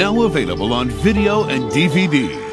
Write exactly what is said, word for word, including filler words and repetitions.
Now available on video and D V D.